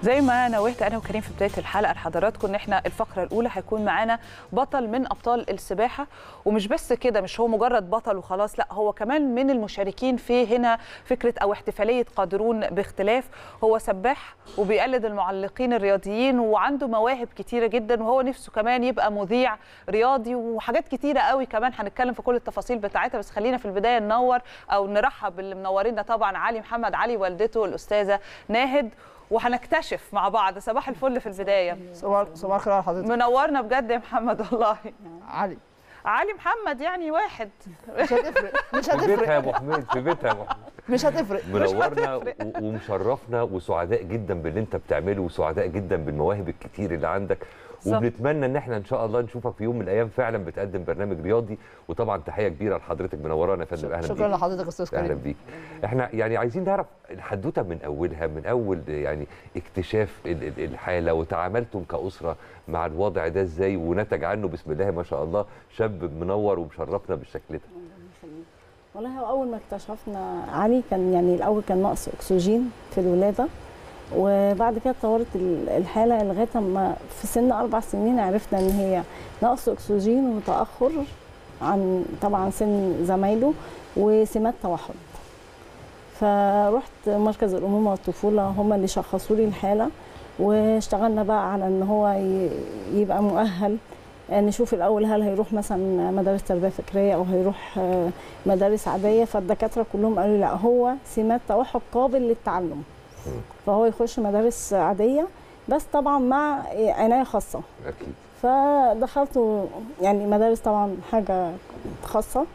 زي ما نوهت انا وكريم في بدايه الحلقه لحضراتكم ان احنا الفقره الاولى هيكون معانا بطل من ابطال السباحه، ومش بس كده، مش هو مجرد بطل وخلاص، لا هو كمان من المشاركين في هنا فكره او احتفاليه قادرون باختلاف. هو سباح وبيقلد المعلقين الرياضيين وعنده مواهب كتيره جدا، وهو نفسه كمان يبقى مذيع رياضي وحاجات كتيره قوي كمان هنتكلم في كل التفاصيل بتاعتها. بس خلينا في البدايه ننور او نرحب باللي منورينا طبعا علي محمد علي، والدته الاستاذه ناهد، وهنكتشف مع بعض. صباح الفل في البدايه. صباح الخير على حضرتك. منورنا بجد يا محمد والله. علي محمد يعني واحد. مش هتفرق في بيتها يا ابو حميد، في بيتها يا ابو حميد. مش هتفرق. منورنا ومشرفنا وسعداء جدا باللي انت بتعمله، وسعداء جدا بالمواهب الكتير اللي عندك، وبنتمنى ان احنا ان شاء الله نشوفك في يوم من الايام فعلا بتقدم برنامج رياضي. وطبعا تحيه كبيره لحضرتك، منورانا يا فندم. اهلا بيك. شكرا لحضرتك يا استاذ كريم. اهلا بيك. احنا يعني عايزين نعرف الحدوته من اولها، من اول يعني اكتشاف الحاله، وتعاملتم كاسره مع الوضع ده ازاي، ونتج عنه بسم الله ما شاء الله شاب منور ومشرفنا بالشكل ده. والله هو اول ما اكتشفنا علي كان يعني الاول كان نقص اكسجين في الولاده، وبعد كده اتطورت الحاله لغايه ما في سن 4 سنين عرفنا ان هي نقص اكسجين وتاخر عن طبعا سن زمايله وسمات توحد. فرحت مركز الامومه والطفوله، هم اللي شخصوا لي الحاله، واشتغلنا بقى على ان هو يبقى مؤهل. نشوف الاول هل هيروح مثلا مدارس تربيه فكريه او هيروح مدارس عاديه. فالدكاتره كلهم قالوا لا، هو سمات توحد قابل للتعلم، فهو يخش مدارس عاديه بس طبعا مع عنايه خاصه. اكيد. فدخلت يعني مدارس طبعا حاجه خاصه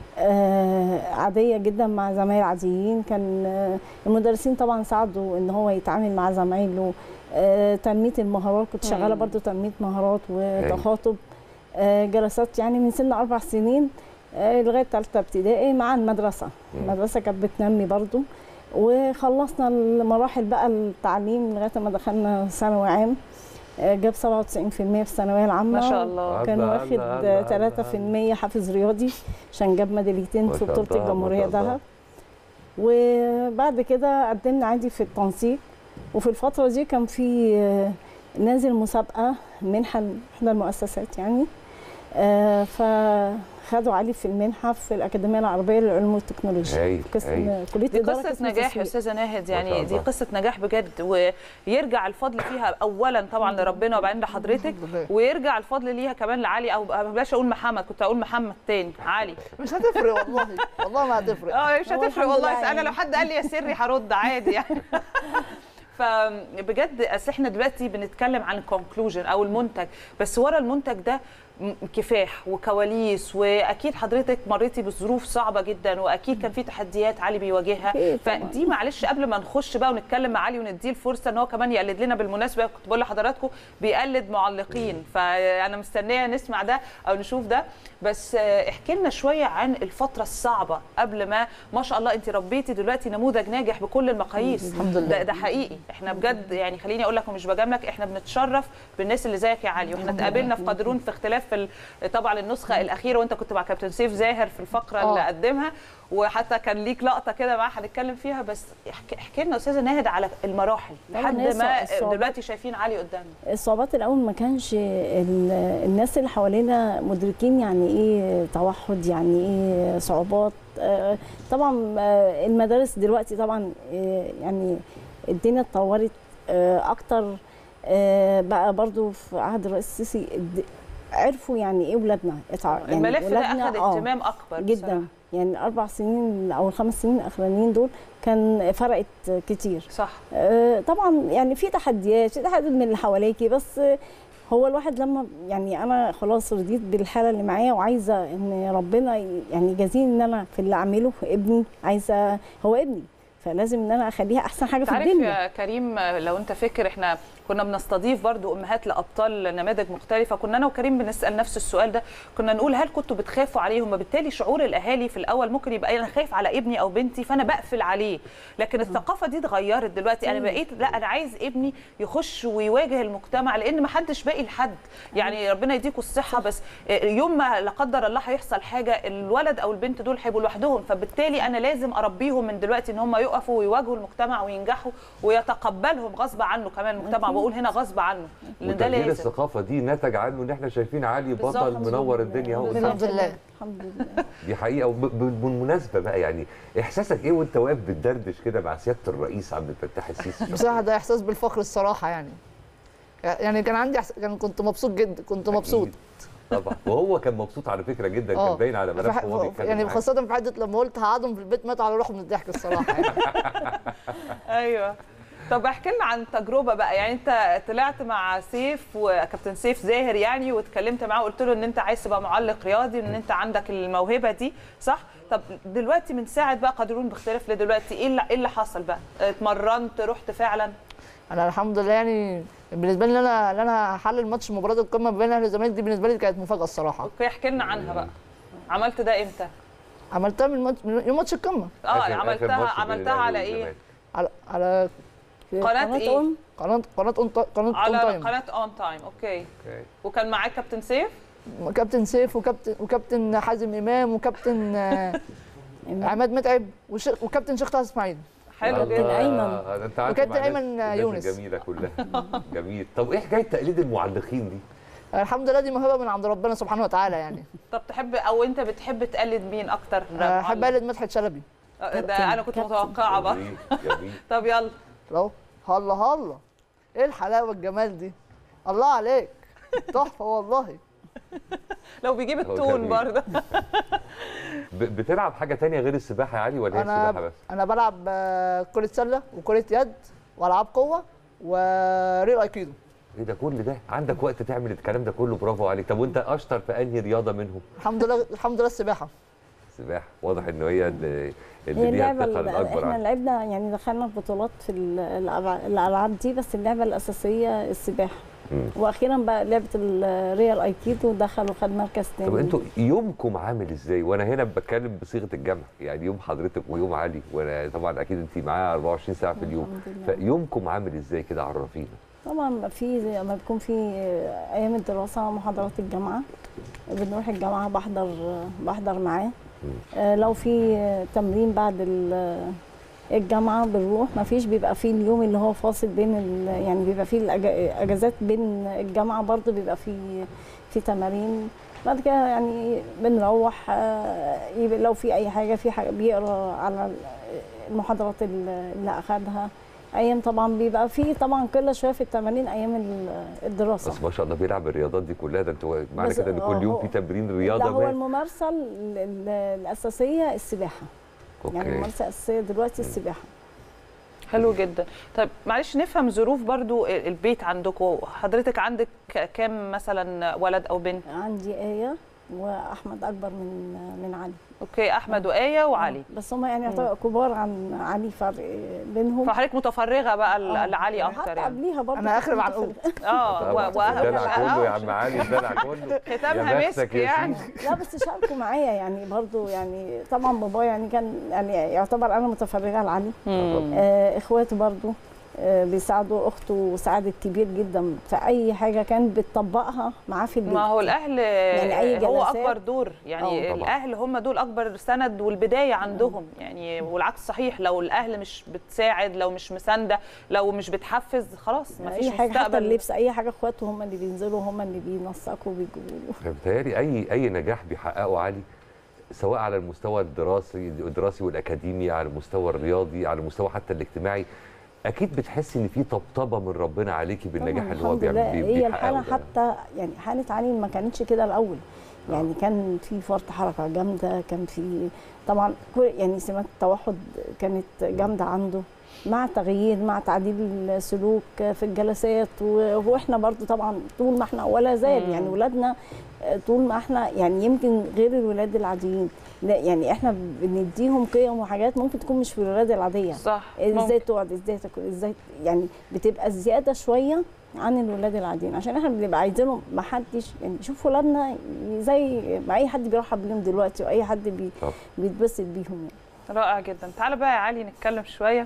عاديه جدا مع زمايل عاديين. كان المدرسين طبعا ساعدوا ان هو يتعامل مع زمايله، تنميه المهارات. كنت شغاله برضو تنميه مهارات وتخاطب، جلسات يعني من سن 4 سنين لغايه 3 ابتدائي مع المدرسه. المدرسه كانت بتنمي برضو، وخلصنا المراحل بقى التعليم لغايه ما دخلنا ثانوي عام. جاب 97% في الثانويه العامه ما شاء الله. كان واخد 3% حافز رياضي عشان جاب ميداليتين في بطوله الجمهوريه دهب. وبعد كده قدمنا عادي في التنسيق، وفي الفتره دي كان في نازل مسابقه منحه احدى المؤسسات يعني، فخدوا علي في المنحه في الاكاديميه العربيه للعلوم والتكنولوجيا. كليه دي قصه نجاح يا استاذه ناهد، يعني دي قصه نجاح بجد، ويرجع الفضل فيها اولا طبعا لربنا وبعدين لحضرتك، ويرجع الفضل ليها كمان لعلي، او بلاش اقول محمد، كنت اقول محمد تاني علي. مش هتفرق والله، والله ما هتفرق. مش هتفرق والله. انا لو حد قال لي يا سري هرد عادي يعني. فبجد اصل احنا دلوقتي بنتكلم عن الكونكلوجن او المنتج، بس ورا المنتج ده كفاح وكواليس، واكيد حضرتك مريتي بظروف صعبه جدا، واكيد كان في تحديات علي بيواجهها. فدي معلش قبل ما نخش بقى ونتكلم مع علي ونديه الفرصه ان هو كمان يقلد لنا. بالمناسبه كنت بقول لحضراتكم بيقلد معلقين، فانا مستنيه نسمع ده او نشوف ده. بس احكي لنا شويه عن الفتره الصعبه قبل ما شاء الله انت ربيتي دلوقتي نموذج ناجح بكل المقاييس. الحمد لله. ده حقيقي. احنا بجد يعني خليني اقول لك ومش بجاملك، احنا بنتشرف بالناس اللي زيك يا علي، واحنا اتقابلنا في قادرون في اختلاف في طبعا النسخه الاخيره، وانت كنت مع كابتن سيف زاهر في الفقره اللي قدمها، وحتى كان ليك لقطه كده معاه هنتكلم فيها. بس احكي لنا استاذه ناهد على المراحل لحد ما دلوقتي شايفين علي قدامنا. الصعوبات الاول ما كانش الناس اللي حوالينا مدركين يعني ايه توحد، يعني ايه صعوبات. طبعا المدارس دلوقتي طبعا يعني الدنيا اتطورت اكتر. بقى برضو في عهد الرئيس السيسي عرفوا يعني ايه ولادنا، يعني الملف ده اخذ اهتمام اكبر جدا بصراحة. يعني ال4 سنين او ال5 سنين الاخرانيين دول كان فرقت كتير. صح. طبعا يعني في تحديات من اللي حواليكي، بس هو الواحد لما يعني انا خلاص رضيت بالحاله اللي معايا، وعايزه ان ربنا يعني يجازيني ان انا في اللي اعمله ابني، عايزه هو ابني، فلازم ان انا اخليها احسن حاجه في الدنيا. عارف يا كريم، لو انت فاكر احنا كنا بنستضيف برضو امهات لابطال نماذج مختلفه، كنا انا وكريم بنسال نفس السؤال ده، كنا نقول هل كنتوا بتخافوا عليهم؟ وبالتالي شعور الاهالي في الاول ممكن يبقى انا خايف على ابني او بنتي فانا بقفل عليه، لكن الثقافه دي اتغيرت دلوقتي. انا بقيت لا، انا عايز ابني يخش ويواجه المجتمع، لان ما حدش باقي لحد. يعني ربنا يديكوا الصحه، بس يوم ما لا قدر الله هيحصل حاجه الولد او البنت دول هيبقوا لوحدهم، فبالتالي انا لازم اربيهم من دلوقتي ان هم يقفوا يقفوا ويواجهوا المجتمع وينجحوا ويتقبلهم غصب عنه كمان المجتمع. بقول هنا غصب عنه لان ده لازم. الثقافه دي نتج عنه ان احنا شايفين علي بطل منور الدنيا اهو. الحمد لله. الحمد لله. دي حقيقه. بالمناسبه بقى يعني احساسك ايه وانت واقف بتدردش كده مع سياده الرئيس عبد الفتاح السيسي؟ بصراحه ده احساس بالفخر الصراحه يعني كان عندي كنت مبسوط جدا، كنت مبسوط طبعا. وهو كان مبسوط على فكره جدا، كان باين على ملامحه وهو بيتكلم يعني معاك. خاصه في حته لما قلت هقعدهم في البيت ماتوا على روحهم من الضحك الصراحه يعني. ايوه. طب احكي لنا عن تجربه بقى، يعني انت طلعت مع سيف وكابتن سيف زاهر يعني واتكلمت معاه وقلت له ان انت عايز تبقى معلق رياضي وان انت عندك الموهبه دي، صح؟ طب دلوقتي من ساعه بقى قادرون باختلاف لدلوقتي ايه اللي حصل بقى؟ اتمرنت، رحت فعلا؟ انا الحمد لله يعني بالنسبه لي ان انا حلل ماتش مباراه القمه بين اهلي والزمالك دي بالنسبه لي كانت مفاجاه الصراحه. اوكي احكي لنا عنها بقى. عملت ده امتى؟ عملتها من يوم ماتش القمه. عملتها على ايه؟ على قناه ايه؟ قناه اون على تايم. قناه اون تايم. اوكي. وكان معاك كابتن سيف؟ كابتن سيف وكابتن حازم امام وكابتن عماد متعب وكابتن شيخ طه اسماعيل. حلو جدا. ايمن وكابتن ايمن يونس. جميله كلها. جميل. طب ايه حكايه تقليد المعلقين دي؟ الحمد لله دي موهبه من عند ربنا سبحانه وتعالى يعني. طب تحب او انت بتحب تقلد مين اكتر؟ احب اقلد مدحت شلبي. ده انا كنت متوقعه بقى. جميل. طب يلا. لو هلا ايه الحلاوه الجمال دي، الله عليك تحفه والله. لو بيجيب التون برضه. بتلعب حاجه تانية غير السباحه يا علي ولا هي السباحه بس؟ انا بلعب كره سله وكره يد والعاب قوه وريل ايكيدو. ايه ده كل ده؟ عندك وقت تعمل الكلام ده كله؟ برافو عليك. طب وانت اشطر في انهي رياضه منهم؟ الحمد لله السباحه. السباحه واضح ان هي اللي هي ليها الثقل الاكبر. احنا لعبنا يعني دخلنا بطولات في الالعاب دي، بس اللعبه الاساسيه السباحه. واخيرا بقى لعبه الريال ايكيدو ودخل وخد مركز ثاني. طب انتوا يومكم عامل ازاي؟ وانا هنا بتكلم بصيغه الجمع، يعني يوم حضرتك ويوم علي، وانا طبعا اكيد انت معاه 24 ساعه في اليوم، فيومكم عامل ازاي كده؟ عرفينا. طبعا في زي ما بيكون في ايام الدراسه محاضرات الجامعه، بنروح الجامعه بحضر معاه. لو في تمرين بعد الجامعه بنروح. ما فيش بيبقى فيه اليوم اللي هو فاصل بين يعني بيبقى فيه الاجازات بين الجامعه برضه بيبقى في تمارين. بعد كده يعني بنروح لو في اي حاجه بيقرا على المحاضرات اللي اخذها. ايام طبعا بيبقى في طبعا قله شويه في التمارين ايام الدراسه. بس ما شاء الله بيلعب الرياضات دي كلها. ده انتوا معنى كده ان كل يوم في تمرين رياضه. ده هو الممارسه الاساسيه السباحه. أوكي. يعني الممارسه الاساسيه دلوقتي السباحه. حلو جدا. طيب معلش نفهم ظروف برضو البيت عندكم. حضرتك عندك كام مثلا ولد او بنت؟ عندي آية واحمد اكبر من علي. اوكي. احمد وآية وعلي. بس هم يعني كبار عن علي، فرق بينهم. فحضرتك متفرغه بقى لعلي اكتر يعني. قبليها برضه انا اخر مع الام. الدلع كله يا عم علي، الدلع كله. ختامها مسك يعني. لا بس شاركوا معايا يعني برضه يعني. طبعا بابا يعني كان يعني يعتبر انا متفرغه لعلي. اخواته برضه بيساعدوا اخته سعادة كبير جدا في اي حاجه كانت بتطبقها معاه في البيت. ما هو الاهل يعني أي هو اكبر دور يعني. الاهل هم دول اكبر سند والبدايه عندهم يعني. والعكس صحيح، لو الاهل مش بتساعد، لو مش مسانده، لو مش بتحفز، خلاص ما فيش مستقبل. حتى اللبس اي حاجه اخواته هم اللي بينزلوا، هم اللي بينسقوا وبيجيبوا له. بيتهيألي اي نجاح بيحققه علي، سواء على المستوى الدراسي والاكاديمي، على المستوى الرياضي، على المستوى حتى الاجتماعي، اكيد بتحسي ان في طبطبه من ربنا عليكي بالنجاح اللي هو بيحققه. هي الحاله حتى يعني حاله علي ما كانتش كده الاول يعني. كان في فرط حركه جامده، كان في طبعا يعني سمات التوحد كانت جامده عنده، مع تغيير مع تعديل السلوك في الجلسات. واحنا برضو طبعا طول ما احنا ولا زال يعني ولادنا طول ما احنا يعني يمكن غير الولاد العاديين، لا يعني احنا بنديهم قيم وحاجات ممكن تكون مش في الولاد العاديه. صح. ازاي تقعد، ازاي تاكل، ازاي يعني بتبقى زياده شويه عن الولاد العاديين، عشان احنا بنبقى عايزينهم ما حدش يعني يشوف ولادنا زي ما اي حد بيرحب بيهم دلوقتي واي حد بيتبسط بيهم يعني. رائع جدا. تعالى بقى يا علي نتكلم شويه.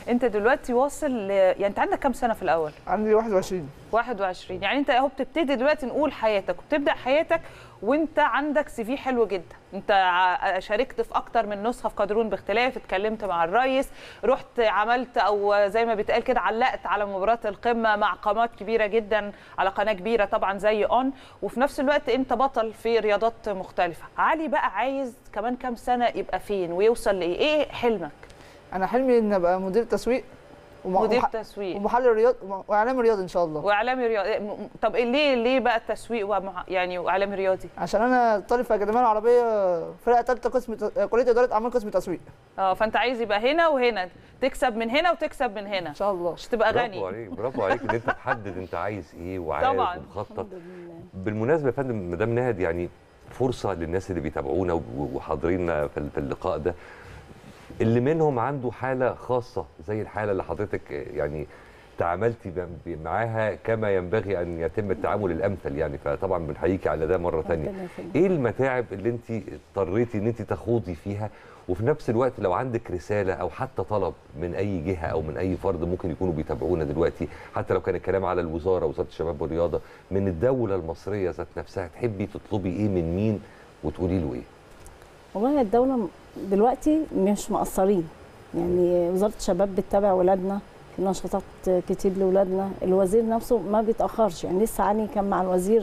انت دلوقتي واصل يعني انت عندك كام سنه في الاول؟ عندي 21. 21. يعني انت اهو بتبتدي دلوقتي نقول حياتك وبتبدا حياتك وانت عندك سي في حلو جدا. انت شاركت في اكتر من نسخه في قادرون باختلاف، اتكلمت مع الرئيس، رحت عملت او زي ما بيتقال كده علقت على مباراه القمه مع قامات كبيره جدا على قناه كبيره طبعا زي اون، وفي نفس الوقت انت بطل في رياضات مختلفه. علي بقى عايز كمان كام سنه يبقى فين ويوصل لايه؟ ايه حلمك؟ انا حلمي ان ابقى مدير تسويق مدير تسويق ومحلل رياض واعلامي رياضي ان شاء الله. واعلامي رياضي. طب ليه بقى التسويق يعني واعلامي رياضي؟ عشان انا طالب في الاكاديميه العربيه فرقه ثالثه قسم كليه اداره اعمال قسم تسويق. فانت عايز يبقى هنا وهنا، تكسب من هنا وتكسب من هنا ان شاء الله، مش تبقى غني. برافو عليك، برافو عليك ان انت تحدد انت عايز ايه وعارف طبعاً. ومخطط. بالمناسبه يا فندم مدام ناهد، يعني فرصه للناس اللي بيتابعونا وحاضرين في اللقاء ده، اللي منهم عنده حاله خاصه زي الحاله اللي حضرتك يعني تعاملتي معاها كما ينبغي ان يتم التعامل الامثل، يعني فطبعا بنحييكي على ده مره ثانيه. ايه المتاعب اللي انت اضطريتي ان انت تخوضي فيها، وفي نفس الوقت لو عندك رساله او حتى طلب من اي جهه او من اي فرد ممكن يكونوا بيتابعونا دلوقتي، حتى لو كان الكلام على الوزاره، وزاره الشباب والرياضه، من الدوله المصريه ذات نفسها، تحبي تطلبي ايه من مين وتقولي له ايه؟ والله الدولة دلوقتي مش مقصرين، يعني وزارة الشباب بتتابع ولادنا في نشاطات كتير لولادنا، الوزير نفسه ما بيتأخرش. يعني لسه علي كان مع الوزير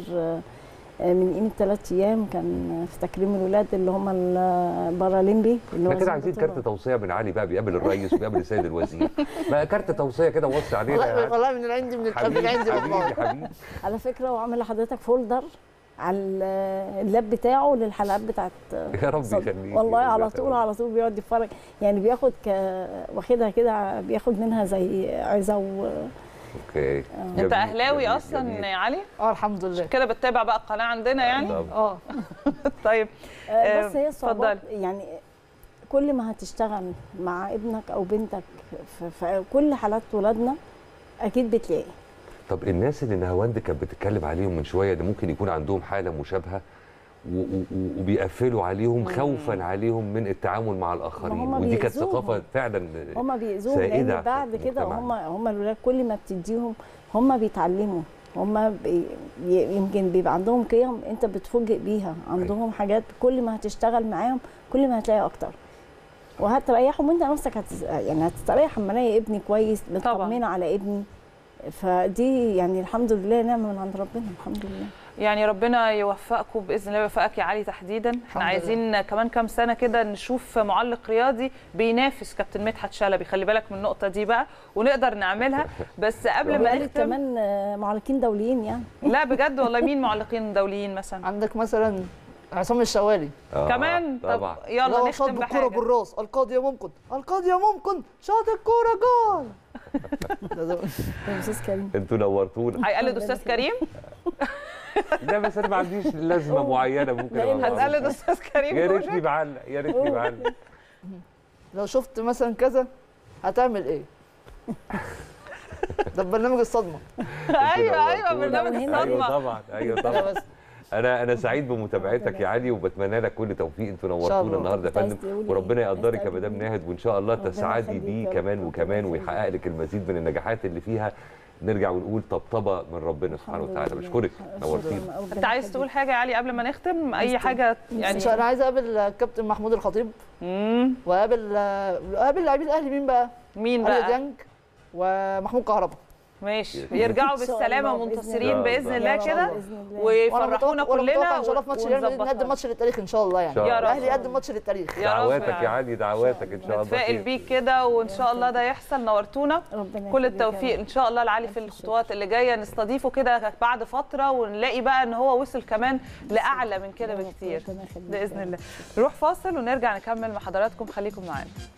من قيمة 3 أيام، كان في تكريم الولاد اللي هم البارالمبي. احنا كده عايزين كارت توصية من علي بقى، بيقابل الرئيس وبيقابل السيد الوزير بقى، كارت توصية كده وصي علينا. والله من عندي، من القلب عندي والله. حبيبي على فكرة وعامل لحضرتك فولدر على اللاب بتاعه للحلقات بتاعت يا رب يخليك. والله على طول بيقعد يتفرج، يعني بياخد واخدها كده، بياخد منها زي عزة اوكي. انت اهلاوي اصلا يا علي؟ الحمد لله. كده بتتابع بقى القناه عندنا يعني؟ طيب بس هي الصعوبات يعني كل ما هتشتغل مع ابنك او بنتك في كل حالات ولادنا اكيد بتلاقي. طب الناس اللي نهاوند كانت بتتكلم عليهم من شويه، ده ممكن يكون عندهم حاله مشابهه وبيقفلوا عليهم خوفا عليهم من التعامل مع الاخرين، ودي كانت ثقافه فعلا هم بيأذوهم، لان بعد كده هم الولاد كل ما بتديهم هم بيتعلموا، هم يمكن بيبقى عندهم قيم انت بتفوجئ بيها، عندهم حاجات كل ما هتشتغل معاهم كل ما هتلاقي اكتر، وهتريحهم وانت نفسك يعني هتستريح اما الاقي ابني كويس، مطمنه على ابني. فدي يعني الحمد لله نعمه من عند ربنا، الحمد لله. يعني ربنا يوفقكم باذن الله، ويوفقك يا علي تحديدا. احنا عايزين كمان كام سنه كده نشوف معلق رياضي بينافس كابتن مدحت شلبي، خلي بالك من النقطه دي بقى ونقدر نعملها. بس قبل ما نختم كمان معلقين دوليين يعني. لا بجد والله، مين معلقين دوليين مثلا؟ عندك مثلا عصام الشوالي كمان. طبعا. طب يلا نختم بحاجه. الكوره بالراس، القاضيه ممكن، القاضيه ممكن، شاط الكوره جول. استاذ كريم انتوا نورتونا. هيقلد استاذ كريم؟ لا بس انا ما عنديش لازمه معينه ممكن هتقلد استاذ كريم؟ يا ريتني بعلق، يا ريتني بعلق. لو شفت مثلا كذا هتعمل ايه؟ ده برنامج الصدمه. ايوه برنامج الصدمه. ايوه طبعا، ايوه طبعا. انا سعيد بمتابعتك يا علي، وبتمنى لك كل توفيق. انتوا نورتونا النهارده يا فندم، وربنا يقدرك يا مدام ناهد، وان شاء الله تسعدي بيه كمان وكمان، ويحقق لك المزيد من النجاحات اللي فيها. نرجع ونقول طبطبه من ربنا سبحانه وتعالى. بشكرك، نورتينا. انت عايز تقول حاجه يا علي قبل ما نختم؟ اي حاجه يعني؟ انا عايز اقابل الكابتن محمود الخطيب، واقابل لاعبين الاهلي. مين بقى؟ علي ديانج ومحمود كهربا. ماشي، يرجعوا بالسلامه منتصرين باذن الله كده، ويفرحونا كلنا. ان شاء الله في ماتش نقدم ماتش للتاريخ ان شاء الله، يعني الاهلي يقدم ماتش للتاريخ. دعواتك يا علي، دعواتك ان شاء الله. نتفائل بيك كده وان شاء الله ده يحصل. نورتونا، كل التوفيق ان شاء الله لعلي في الخطوات اللي جايه. نستضيفه كده بعد فتره ونلاقي بقى ان هو وصل كمان لاعلى من كده بكتير باذن الله. نروح فاصل ونرجع نكمل مع حضراتكم، خليكم معانا.